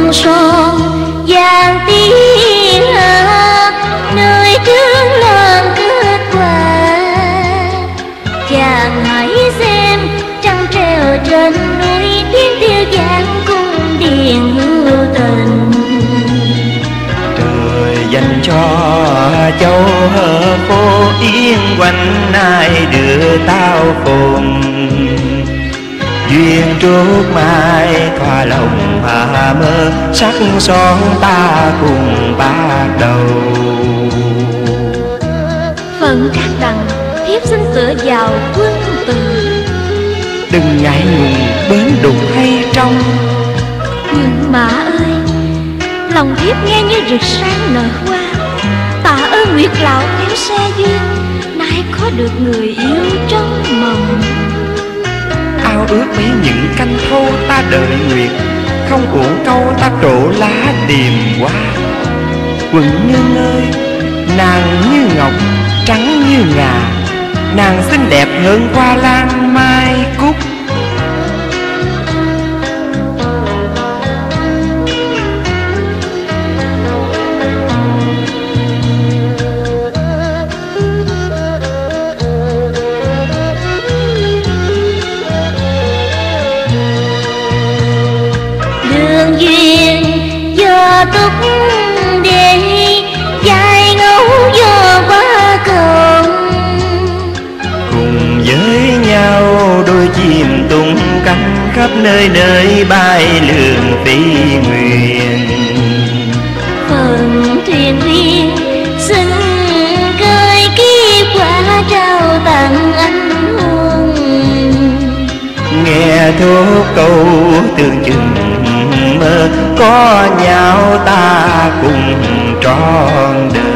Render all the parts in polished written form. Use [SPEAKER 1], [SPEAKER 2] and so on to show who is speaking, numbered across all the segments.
[SPEAKER 1] hồng son vàng tiên nơi trướng làng kết quả. Chàng hãy xem trăng treo trên núi, tiếng tiêu vang cung điện hữu tình.
[SPEAKER 2] Trời dành cho châu Hợp phố yên quanh, ai đưa tao cùng duyên trúc mai thoa lòng hà mơ, sắc son ta cùng bắt đầu.
[SPEAKER 1] Phận các đằng thiếp xin tựa vào quân từ,
[SPEAKER 2] đừng ngại ngùng bến đục hay trong.
[SPEAKER 1] Nhưng mà ơi, lòng thiếp nghe như rực sáng nở hoa. Tạ ơn nguyệt lão kéo xe duyên, nay có được người yêu trong mộng.
[SPEAKER 2] Ao ước mấy những canh thâu ta đợi nguyệt, không uổng câu ta trổ lá tìm qua. Quỳnh Nương ơi, nàng như ngọc trắng như ngà, nàng xinh đẹp hơn hoa lan mai cúc.
[SPEAKER 1] Đường duyên do túc để dài ngấu do quá cùng,
[SPEAKER 2] Cùng với nhau đôi chim tung cánh khắp nơi nơi bay lượn phi nguyện.
[SPEAKER 1] phần thuyền viên xin cơi kiếp qua trao tặng anh hùng.
[SPEAKER 2] Nghe thốt câu tương chừng mơ, có nhau ta cùng trọn đời.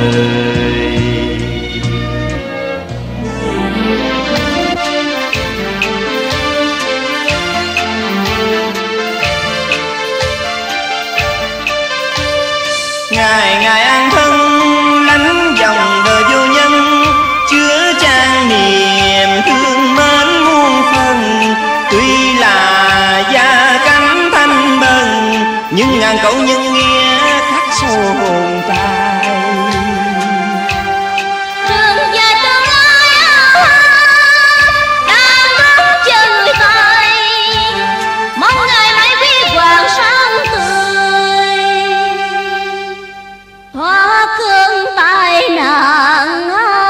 [SPEAKER 2] Ngày ngày an thân lánh dòng đời vô nhân, chứa chan niềm thương mến muôn phần. Tuy là gia cánh thanh bần, nhưng ngàn câu nhân nghĩa khắc sâu hồn trai.
[SPEAKER 1] Đường dài tương lai đang đứng chờ người tài, mong ngày mai huy hoàng sáng tươi, hóa cơn tai nạn.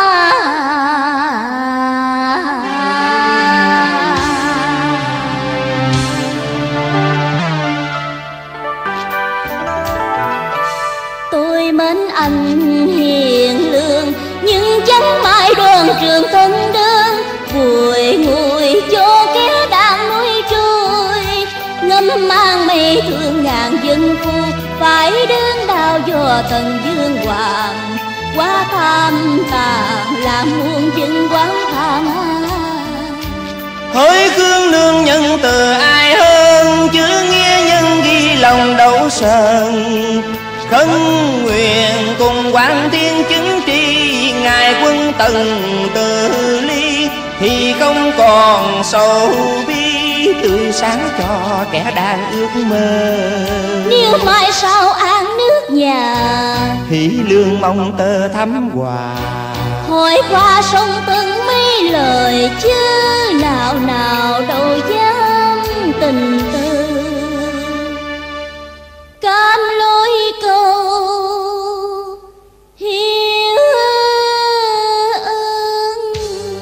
[SPEAKER 1] Tôi mến anh hiền lương, nhưng chẳng mãi đoàn trường thân đơn. Bùi ngùi cho kéo đàn núi trôi, ngâm mang mây thương ngàn dân phu. Phải đứng đào dò tầng dương hoàng, quá tham tàn làm muôn dân quán than.
[SPEAKER 2] Hỡi Khương Nương nhân từ ai hơn, chữ nghĩa nhân ghi lòng đấu sơn. Khấn nguyện cùng Quán Thiên chứng tri, ngài quân tần từ ly thì không còn sầu bi, tươi sáng cho kẻ đang ước mơ.
[SPEAKER 1] Nếu mai sau an nước nhà,
[SPEAKER 2] hỷ lương mong tơ thắm hòa.
[SPEAKER 1] hỏi qua sông từng mấy lời chứ nào nào đâu dám tình tư. Cam lối câu hiếu ơn.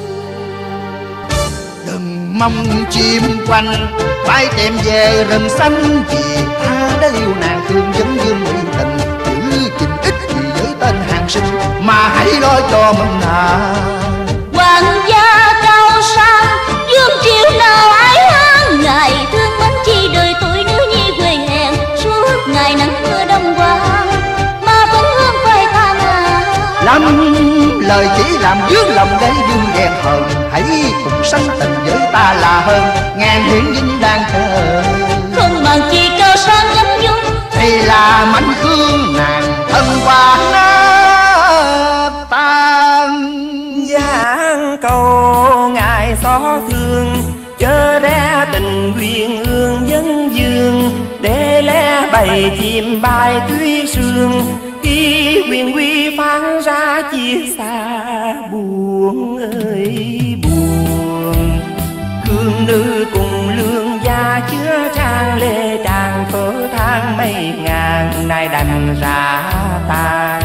[SPEAKER 3] Đừng mong chim quanh phải đem về rừng xanh, vì ta đã liêu nàng thương vấn dương mỹ tình. Giữ gìn ích gì với tên hàng sinh, mà hãy lo cho mình
[SPEAKER 1] Hoàng gia cao sang dương triều nào ái hán, ngày thương mến chi đời tuổi nữ nhi quê hèn. Suốt ngày nắng mưa đông qua mà vẫn hương quay than
[SPEAKER 3] lắm lời chỉ làm dướng lòng để dương ghen hờn. Hãy cùng sanh tình với ta là hơn ngàn hiển vinh đang thờ.
[SPEAKER 1] không bằng chi cao sang nhấp nhung,
[SPEAKER 3] thì là mảnh khương nàng thân qua tan.
[SPEAKER 2] Giang cầu ngài xót thương, chớ đe tình duyên ương dân dương. Để lẽ bày bầy chim bài tuyết sương, khi huyền quy phán ra chia xa buồn ơi buồn. Cương nữ cùng lương gia chứa trang lệ tràn thở than mấy ngàn nay đành ra tàn.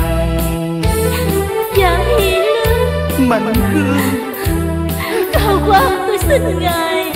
[SPEAKER 1] Dạ Hiền Lương,
[SPEAKER 2] Mạnh Khương,
[SPEAKER 1] Cao Quang, tôi xin ngài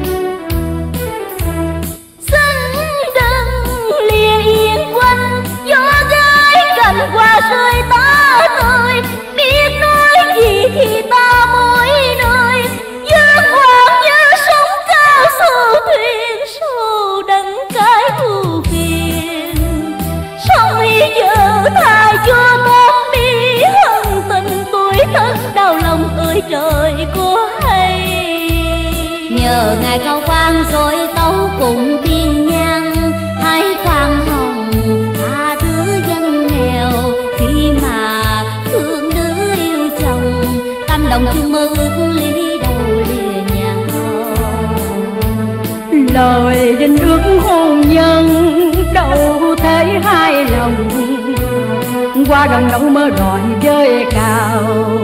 [SPEAKER 1] yên quanh gió gái cành hoa rơi ta ơi, biết nói gì thì ta mỗi nơi giữa hoàng như sóng cao sâu thuyền sâu đắng cái thù phiền. Sông ý giờ tha cho mong đi hận tình tuổi thân đau lòng ơi trời có hay. Nhờ ngài Cao Quang rồi tấu cùng tiên nhang hai khoan hồng tha thứ dân nghèo, khi mà thương nữ yêu chồng tâm đồng chung mơ ước lý đầu lìa nhau.
[SPEAKER 4] Lời đinh ước hôn nhân đâu thấy hai lòng, qua đồng đâu mơ đòi với cao.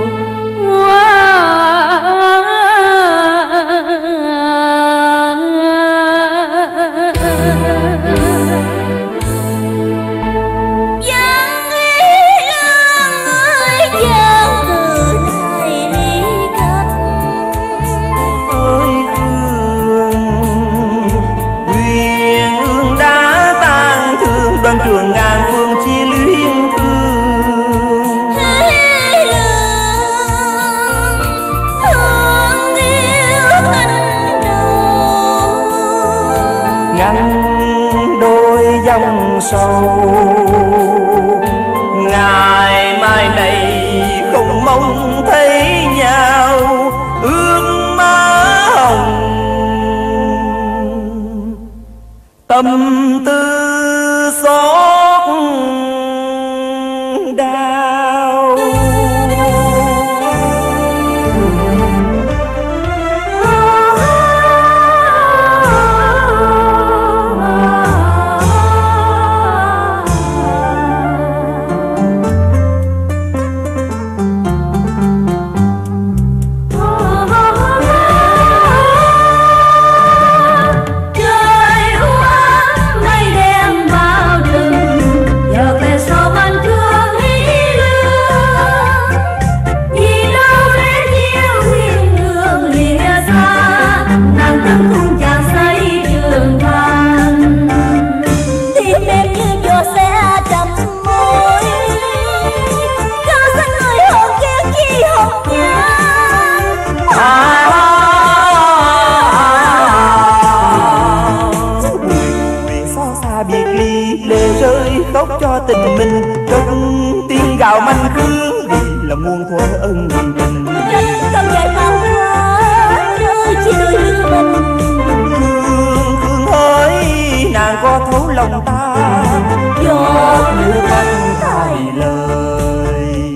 [SPEAKER 2] Trường ngàn phương chia luyến thương.
[SPEAKER 1] Thương yêu tình đầu
[SPEAKER 2] Ngăn đôi dòng sâu, ngày mai này không mong thấy nhau ước má hồng. Tâm tư xót đau. Khóc cho tình mình trong tiếng gào manh khương, vì là muôn thuở ân tình.
[SPEAKER 1] Không dạy bao quá nơi chiều mình.
[SPEAKER 2] Thương hỡi nàng có thấu lòng ta, gió mưa mắt thay lời.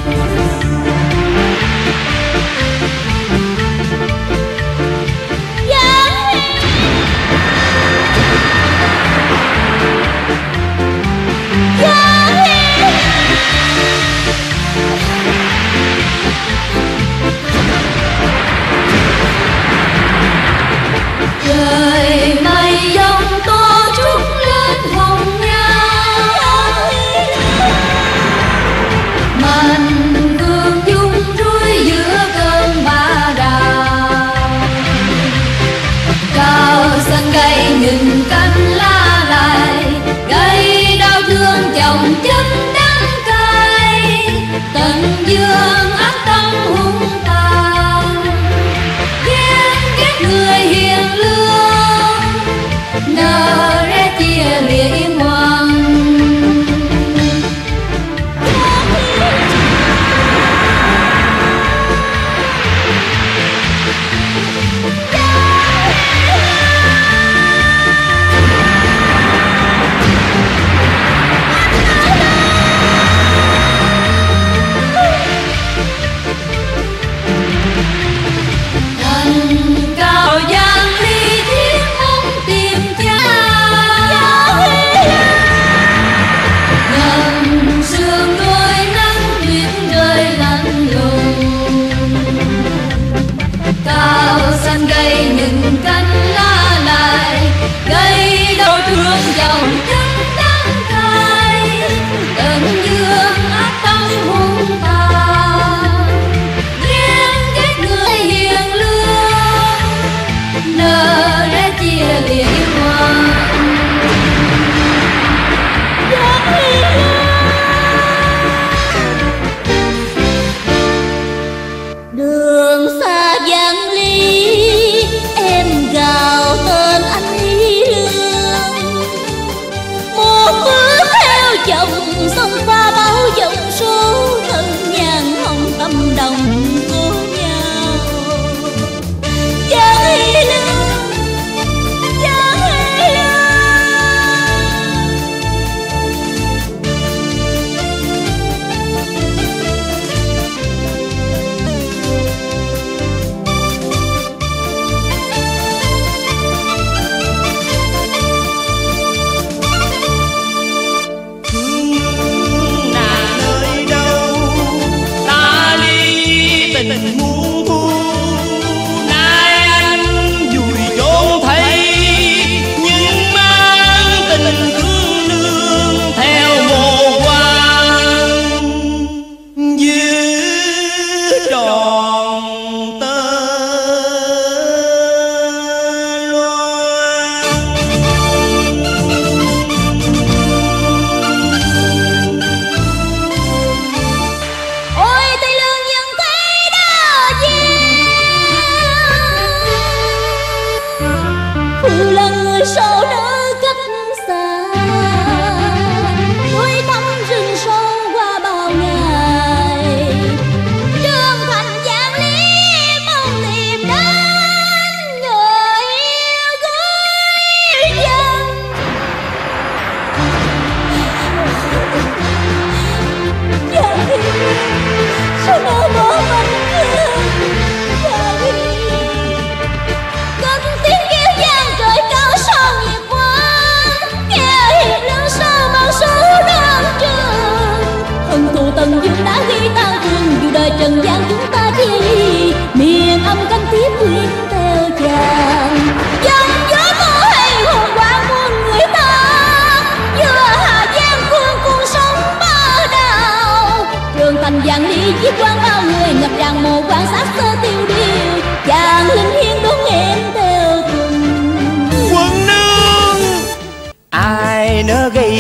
[SPEAKER 1] Trời mây dòng to trúc lên hồng nhan,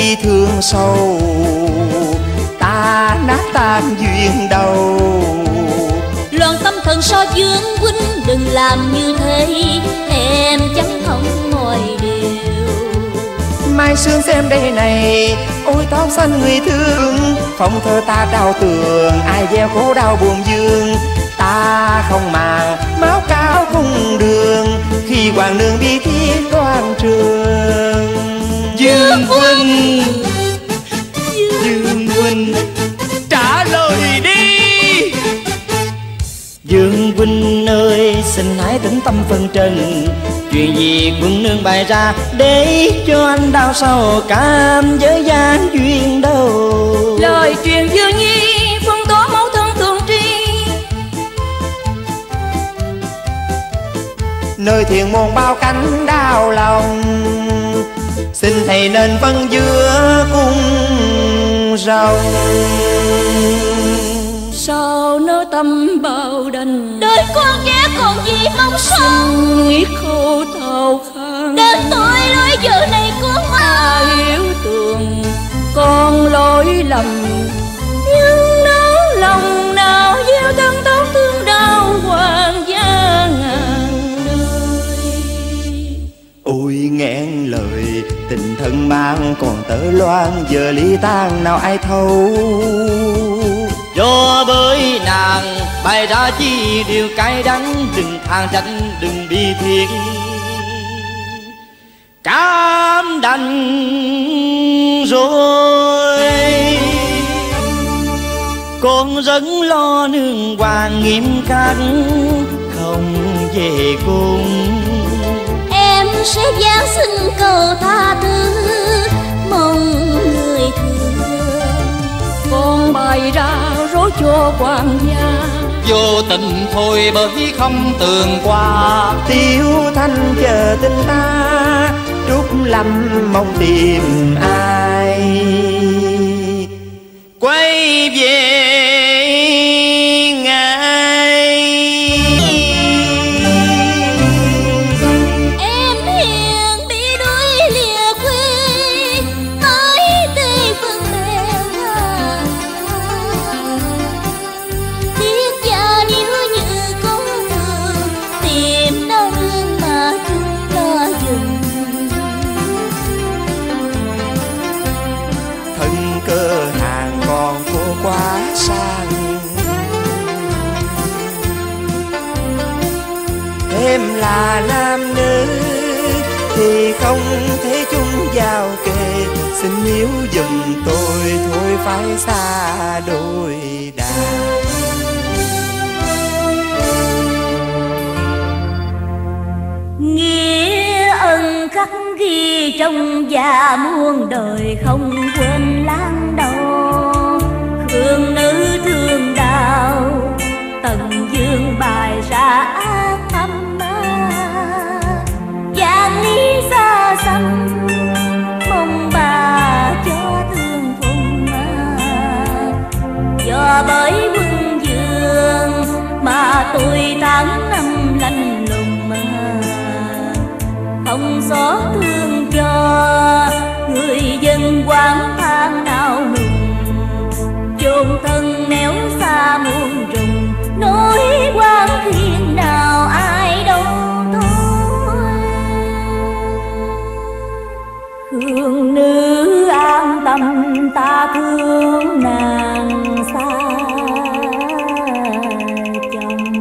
[SPEAKER 2] bi thương sâu, ta nát tan duyên đầu.
[SPEAKER 1] Loan tâm thần so Dương huynh, đừng làm như thế, em chẳng không mọi điều.
[SPEAKER 2] Mai sương xem đây này, ôi tóc xanh người thương, phong thơ ta trao tường, ai gieo khổ đau buồn dương. Ta không màng máu cao cung đường, khi hoàng nương bi thiết quan trường. Dương huynh, Dương huynh, trả lời đi. Dương huynh ơi, xin hãy tĩnh tâm phân trần, chuyện gì quân nương bày ra để cho anh đau sầu cảm với gian duyên đâu.
[SPEAKER 4] Lời truyền Dương Nhi phân tố mẫu thân thường tri,
[SPEAKER 2] nơi thiền môn bao cánh đau lòng, xin thầy nên phân giữa cung rồng.
[SPEAKER 4] sao nỡ tâm bao đành,
[SPEAKER 1] Đời con trẻ còn gì mong son,
[SPEAKER 4] nghĩ khô thao khăn.
[SPEAKER 1] đến tôi lối giờ này con
[SPEAKER 4] Ta hiểu tường con lỗi lầm, nhưng nỡ lòng nào gieo thân tóc thương đau hoàng gia ngàn đời.
[SPEAKER 2] Ôi nghẹn lời tình thân mang còn tớ loan, giờ ly tan nào ai thấu. Do bởi nàng bày ra chi điều cay đắng, đừng than trách đừng bi thiết, cám đành rồi. Con rất lo nương hoàng nghiêm khắc, không về cùng.
[SPEAKER 1] em sẽ giáng xin cầu tha thứ, mong người thương.
[SPEAKER 4] Con bày ra rối cho quan gia,
[SPEAKER 2] Vô tình thôi bởi không tường qua, tiêu thanh chờ tình ta, Trúc Lâm mong tìm ai quay về ngài.
[SPEAKER 1] Em hiền bị đuối lìa quê, tới tây phương bèo hà. Tiếc cha nếu như có thường, tìm đau thương mà chung lo dừng.
[SPEAKER 2] Thân cơ hàng còn cô quá sang, em là nam nữ thì không thể chung giao kề, xin níu giùm tôi thôi phải xa đôi đàn.
[SPEAKER 1] Nghĩa ân khắc ghi trong già muôn đời, không quên lãng đầu. Khương nữ thương đau, Tần Dương bài ra ác thâm ma. Vạn lý xa xăm, mong bà cho thương phùng ma. Do bởi quân dương mà tôi tháng năm lạnh lùng mà, không xót thương cho người dân quán than đau nùng. Chôn thân néo xa muôn trùng, nỗi quan thiên nào ai đâu thôi. Hương nữ an tâm ta thương nàng xa chồng.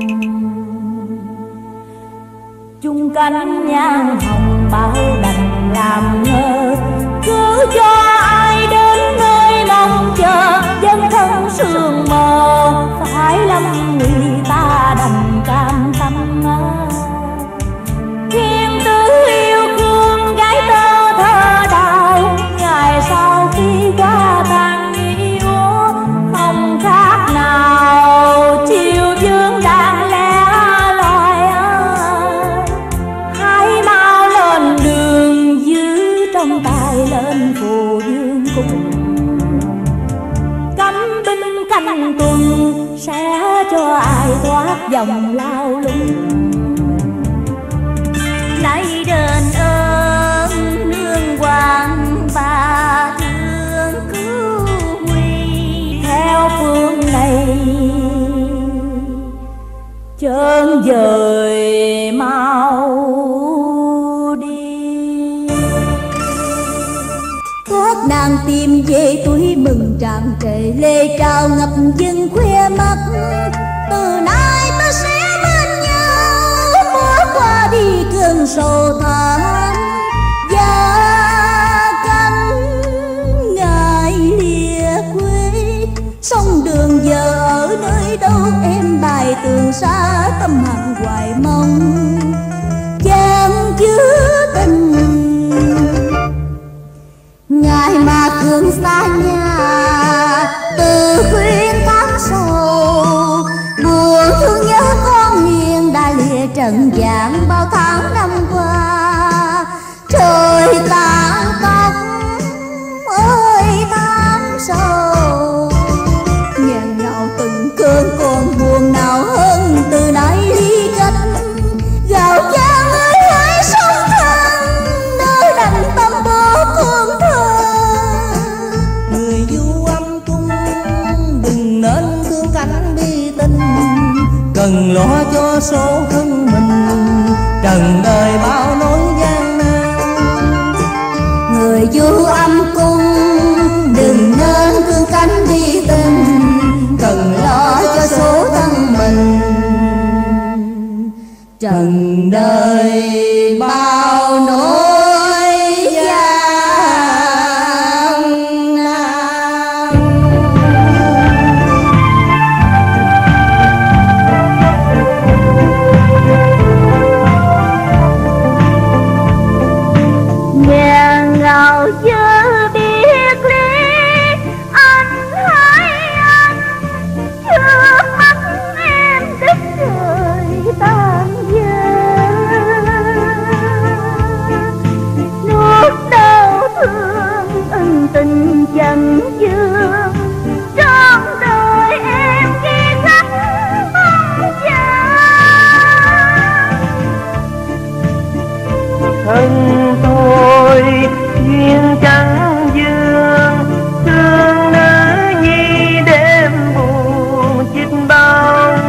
[SPEAKER 1] Chung cánh nhang hồng bao đành làm ngơ, cứ cho ai đến nơi mong chờ. Dân thân sương mờ phải lắm người ta đành cam tâm. Thiên tử yêu thương gái tơ thơ đào, ngày sau khi qua tàn yêu không khác nào chiều dương đang lẻ loi. Hãy mau lên đường giữ trong tay lên phù dương cung, cấm binh canh tuần sẽ cho ai thoát dòng lao lung. Lấy đền ơn nương hoàng ba thương,
[SPEAKER 4] trơn dời mau đi.
[SPEAKER 1] Thoát nàng tìm về tuổi mừng tràn trề, lê trao ngập dâng khoe mắt. Từ nay ta sẽ bên nhau, bước qua đi cơn sầu thảm. Và cánh ngài lìa quê, sông đường giờ ở nơi đâu em bài tường xa tâm hằng hoài mong chan chứa tình. Ngày mà thương xa nhà từ khuyên tháng sầu, buồn thương nhớ con hiền đã lìa trần gian bao tháng năm qua. Trời tàn tóc ơi tháng sầu, nghẹn ngào từng cơn còn buồn nào hơn từ nay ly cách. Gạo chan ơi hãy sống thân nơi đành tâm bố thương thơ.
[SPEAKER 2] Người du âm cung đừng nên thương cánh bi tình, cần lo cho số thân mình trần đời bao nỗi gian nan.
[SPEAKER 1] Người du âm cung đừng nên thương cánh bi tình, cần lo cho số thân mình trần đời bao nỗi gian nan.
[SPEAKER 5] Nghẹn ngào chưa biết lý, anh hãy anh trước mắt em đất trời tan dở. Nuốt đau thương ân tình chẳng dương, trong đời em ghi khắc mong chờ.
[SPEAKER 2] Thân tôi duyên trắng dương, thương nữ nhi đêm buồn chích bóng.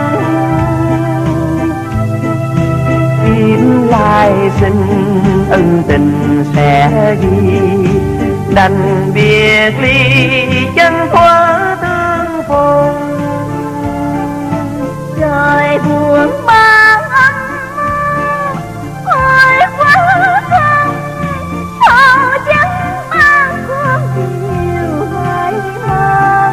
[SPEAKER 2] Kiếm lại sinh ân tình sẽ ghi, đành biệt ly chân khóa tương phùng.
[SPEAKER 5] Trời buồn mang ấm ôi quá không, sao chẳng mang con chiều hoài mang.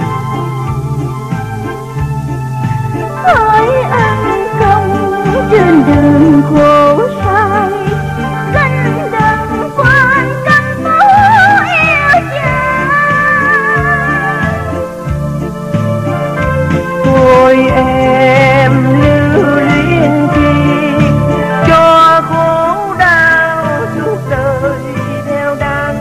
[SPEAKER 5] Hỡi anh công trên đường khổ sai, canh đừng quên canh phố yêu cha.
[SPEAKER 2] Thôi em lưu luyến chi, cho khổ đau suốt đời theo đắng.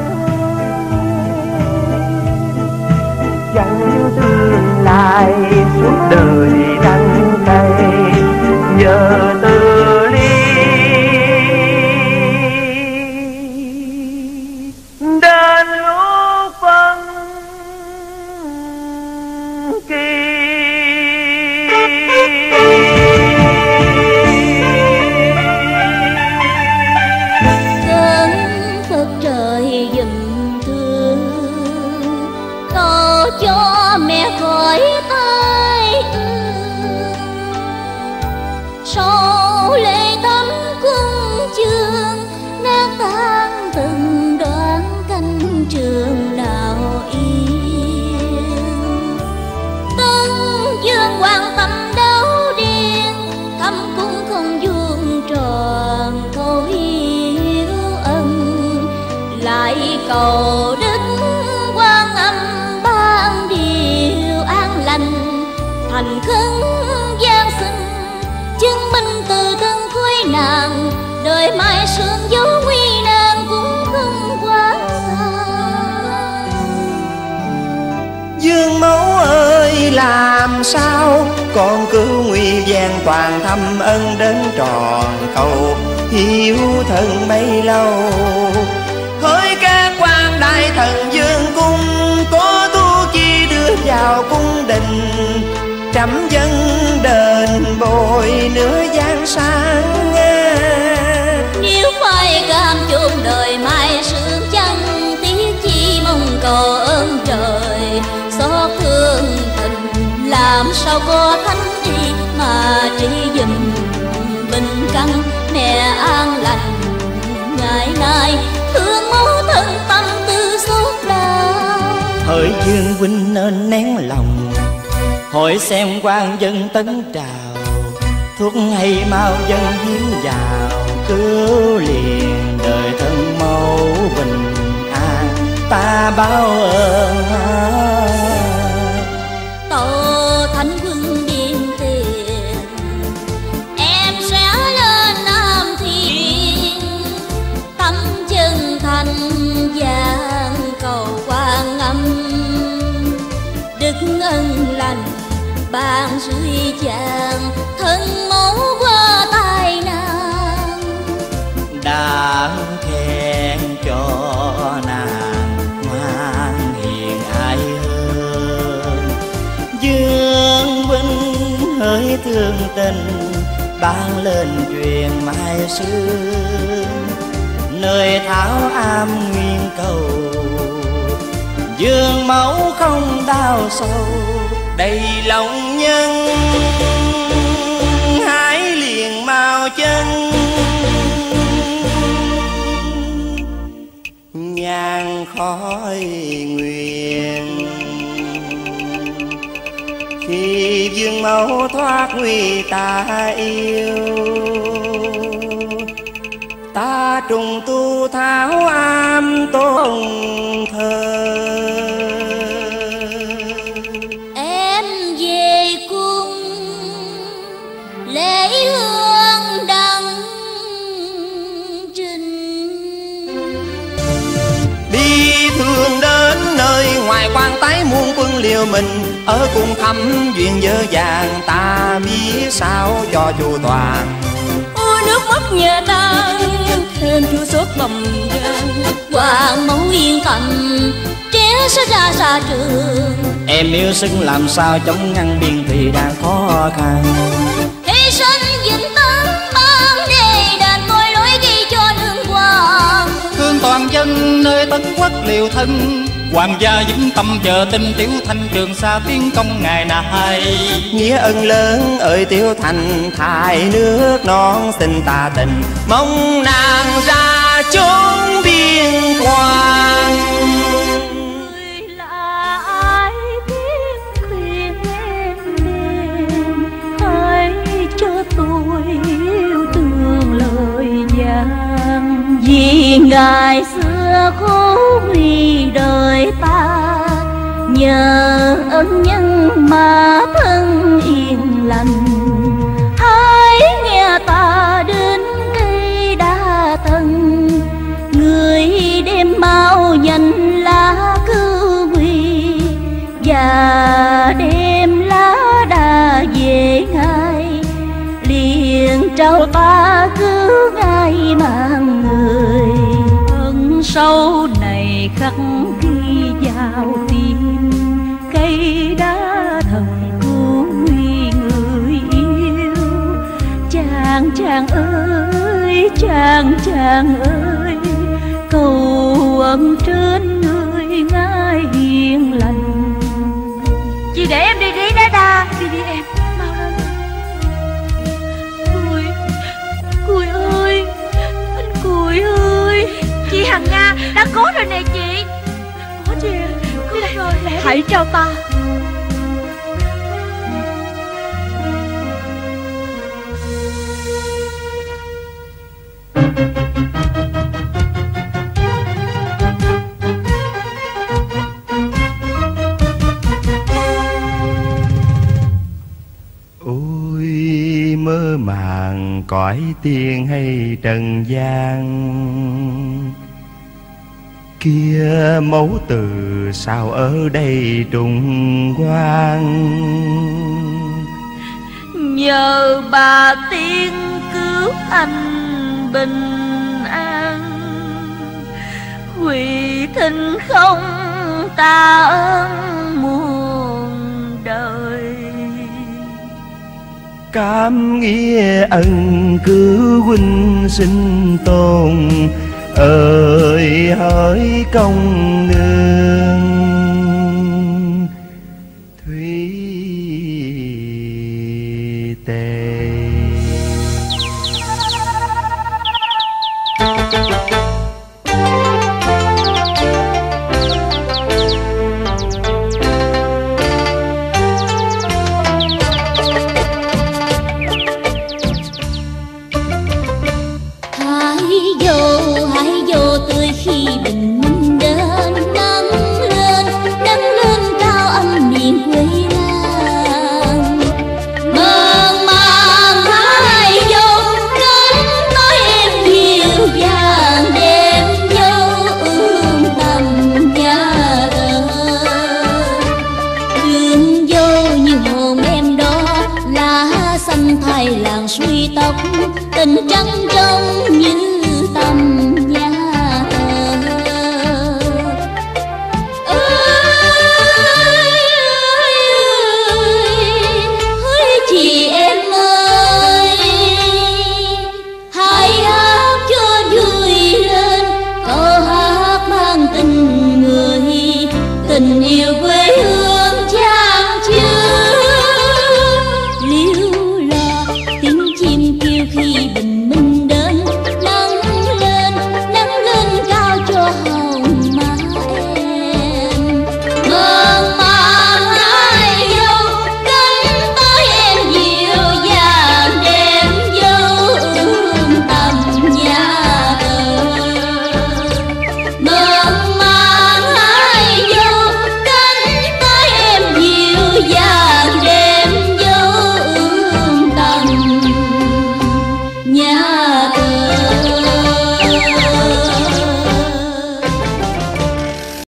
[SPEAKER 2] Chẳng tương lai suốt đời đắng cay, giờ từ ly đến lúc phân kỳ.
[SPEAKER 1] Cơn Phật trời dùm thương, cầu cho mẹ khỏi tai ương. Sau lễ tắm cung chương, nát tan từng đoạn canh trường nào yên. Tân dương quan tâm đấu điên, thâm cung không vuông tròn câu hiếu ân. Lại cầu đức Quan Âm ban điều an lành, thành khấn gian sinh chứng minh từ thân khối nàng. Đời mai sương dấu nguy nan cũng không quá xa.
[SPEAKER 2] Dương mẫu ơi làm sao con cứu nguy gian toàn thăm ân đến tròn cầu, hiếu thân bấy lâu. Hỡi các quan đại thần dương cung, có tu chi đưa vào cung đình, trăm dân đền bồi nữa sáng.
[SPEAKER 1] Nếu phải cam chôn đời mai sương chẳng tiếc chi mong cầu ơn trời. Xót thương tình làm sao có thánh đi mà chỉ dùm bình căn mẹ an lành ngày nay. Thương máu thân tâm tư suốt đau.
[SPEAKER 2] Hỡi Dương huynh nên nén lòng, hỏi xem quan dân tấn trào. Thuốc hay mau dân hiến vào, cứu liền đời thân mẫu bình an. Ta báo ơn
[SPEAKER 1] Tổ thánh quân điên tiền, em sẽ lên Nam Thiên. Tâm chân thành vàng cầu Quan Âm, đức ân lành ban suy chàng thân mẫu qua tai nạn.
[SPEAKER 2] đã khen cho nàng ngoan hiền ai hơn. Dương huynh hỡi thương tình, ban lên truyền mai sương. Nơi thảo am nguyên cầu, Dương mẫu không đau sâu. Đầy lòng nhân hãy liền mau chân, nhang khói nguyện. Khi Dương mẫu thoát nguy ta yêu, ta trùng tu thảo am tôn thờ.
[SPEAKER 1] Em về cung lễ hương đăng trình.
[SPEAKER 2] Đi thương đến nơi ngoài quan tái muôn quân liều mình. Ở cùng thăm duyên dơ vàng, ta biết sao cho chu toàn.
[SPEAKER 4] Ôi nước mắt nhà ta thêm chua xót bầm gan.
[SPEAKER 1] Hoàng mẫu yên tâm trẻ sẽ ra xa trường.
[SPEAKER 2] Em yêu xưng làm sao chống ngăn biên thì đang khó khăn.
[SPEAKER 1] Hy sinh vĩnh tấn ban để đền tội lỗi ghi cho nương hoàng.
[SPEAKER 6] Thương toàn dân nơi Tấn Quốc liều thân, hoàng gia vững tâm chờ tin Tiểu Thanh Trường Sa tiến công ngày nay.
[SPEAKER 2] Nghĩa ân lớn ơi Tiểu Thành, thải nước non xin ta tình. Mong nàng ra chốn biên quan.
[SPEAKER 5] Người là ai biết khuyên em đêm, hãy cho tôi yêu thương lời vàng. Vì ngày xưa khổ vì đời ta, nhờ ân nhân mà thân yên lành. Hãy nghe ta đến cây đa thân, người đem mau nhanh lá cứu nguy. Và đem lá đa về ngay, liền trao ta cứu ngay mạng người. Ân sâu này khắc ghi vào tim, cây đá thần cứu nguy người yêu. Chàng chàng ơi, chàng ơi, cầu ân trên người ngài hiền lành. Chị để em đi đi đá đa. Đi đi em, mau lên. Cùi ơi, anh Cùi ơi. Chị Hằng Nga đã có rồi nè chị. Có chị, có rồi. Hãy trao ta.
[SPEAKER 2] Ôi mơ màng cõi tiên hay trần gian, kia mẫu từ sao ở đây trùng quang.
[SPEAKER 5] Nhờ bà tiên cứu anh bình an, quỳ thinh không ta ơn muôn đời.
[SPEAKER 2] cam nghĩa ân cứu huynh sinh tồn, ơi hỡi công nương thủy tề.
[SPEAKER 1] Hãy vô tươi khi bình minh đến, nắng lên cao âm miền quê lang. Mơn man hãy vô đến nói em dịu dàng, đêm dấu ươm tầm nhà thờ. Đường vô như hồn em đó, lá xanh thay làng suy tóc, tình trắng trong như tâm nhà thờ. Ơi chị em ơi, hãy hát cho vui lên câu hát mang tình người, tình yêu